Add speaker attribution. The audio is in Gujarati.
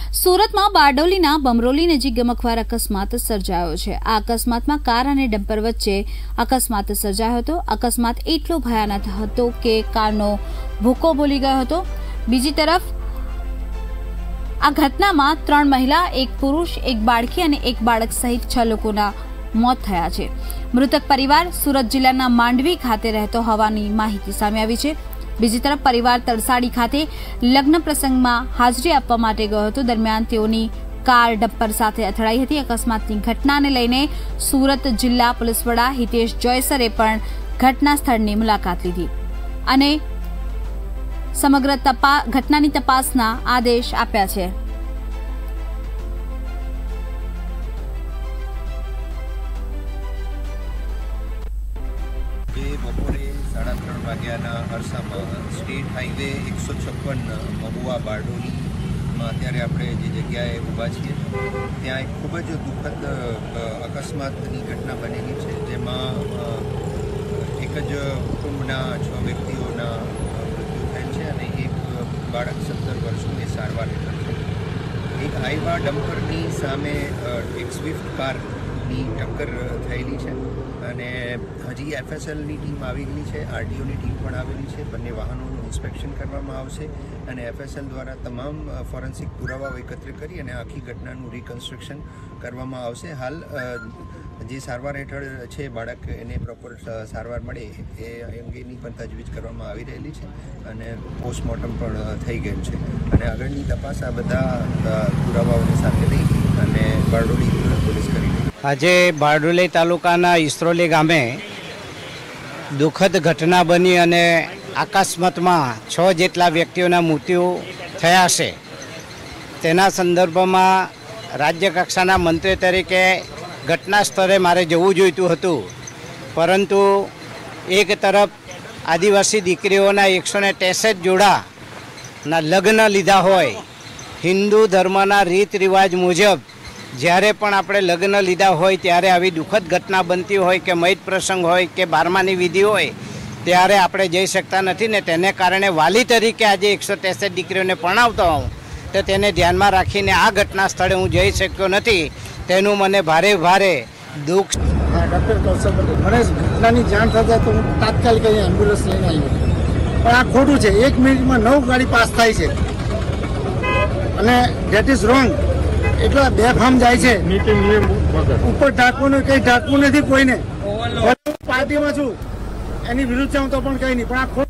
Speaker 1: સુરતમાં બારડોલીના બમરોલી નજીક ગમખ્વાર અકસ્માત સર્જાયો છે। આ અકસ્માતમાં કાર અને ડમ્પર વચ્ચે અકસ્માત સર્જાયો હતો। અકસ્માત એટલો ભયાનક હતો કે કારનો ભૂકો બોલી ગયો હતો। બીજી તરફ આ ઘટનામાં 3 મહિલા, 1 પુરુષ, 1 બાળકી અને 1 બાળક સહિત 6 લોકોના મોત થયા છે। મૃતક પરિવાર સુરત જિલ્લાના માંડવી ખાતે રહેતો હોવાની માહિતી સામે આવી છે। બીજી તરફ પરિવાર તરસાડી ખાતે લગ્ન પ્રસંગમાં હાજરી આપવા માટે ગયો હતો। દરમિયાન તેઓની કાર ડમ્પર સાથે અથડાઈ હતી। અકસ્માતની ઘટનાને લઈને સુરત જિલ્લા પોલીસ વડા હિતેશ જોયસરે પણ ઘટના સ્થળની મુલાકાત લીધી અને સમગ્ર ઘટનાની તપાસના આદેશ આપ્યા છે।
Speaker 2: બપોરે 3:30 વાગ્યાના અરસામાં સ્ટેટ હાઈવે 156 મહુવા બારડોલીમાં અત્યારે આપણે જે જગ્યાએ ઊભા છીએ ત્યાં એક ખૂબ જ દુઃખદ અકસ્માતની ઘટના બનેલી છે, જેમાં એક જ કુટુંબના 6 વ્યક્તિઓના મૃત્યુ થયેલ છે અને એક બાળક 17 વર્ષનું એ સારવાર હેઠળ છે। એક હાઈવા ડમ્પરની સામે એક સ્વિફ્ટ કારની ટક્કર થયેલી છે અને હજી એફએસએલની ટીમ આવેલી છે, આરટીઓની ટીમ પણ આવેલી છે। બંને વાહનોનું ઇન્સ્પેક્શન કરવામાં આવશે અને એફએસએલ દ્વારા તમામ ફોરેન્સિક પુરાવાઓ એકત્ર કરી અને આખી ઘટનાનું રિકન્સ્ટ્રક્શન કરવામાં આવશે। હાલ જે સારવાર હેઠળ છે બાળક, એને પ્રોપર સારવાર મળે એ અંગેની પણ તજવીજ કરવામાં આવી રહેલી છે અને પોસ્ટમોર્ટમ પણ થઈ ગયું છે અને આગળની તપાસ આ બધા પુરાવાઓને સાથે લઈ અને બારડોલી પોલીસ કરી રહી છે।
Speaker 3: આજે બારડોલી તાલુકાના ઈસરોલી ગામે દુઃખદ ઘટના બની અને અકસ્માતમાં 6 જેટલા વ્યક્તિઓના મૃત્યુ થયા છે। તેના સંદર્ભમાં રાજ્ય કક્ષાના મંત્રી તરીકે ઘટના સ્થળે મારે જવું જોઈતું હતું, પરંતુ એક તરફ આદિવાસી દીકરીઓના 163 જોડાના લગ્ન લીધા હોય, હિન્દુ ધર્મના રીત રિવાજ મુજબ જ્યારે પણ આપણે લગ્ન લીધા હોય ત્યારે આવી દુઃખદ ઘટના બનતી હોય કે મૈત પ્રસંગ હોય કે 12માની વિધિ હોય ત્યારે આપણે જઈ શકતા નથી ને તેને કારણે વાલી તરીકે આજે 163 દીકરીઓને પરણાવતો હોઉં તો તેને ધ્યાનમાં રાખીને આ ઘટના સ્થળે હું જઈ શક્યો નથી, તેનું મને ભારે દુઃખ।
Speaker 4: ડૉક્ટર કૌશલ મને ઘટનાની જાણ થતાં તો હું તાત્કાલિક અહીંયા એમ્બ્યુલન્સ લઈને આવ્યો, પણ આ ખોટું છે। 1 મિનિટમાં 9 ગાડી પાસ થાય છે અને ધેટ ઇઝ રોંગ। એટલા બેફામ જાય છે, ઉપર ઢાંકવું કંઈ ઢાંકવું નથી કોઈને। પાર્ટીમાં છું, એની વિરુદ્ધ છું તો પણ કંઈ નહીં, પણ આ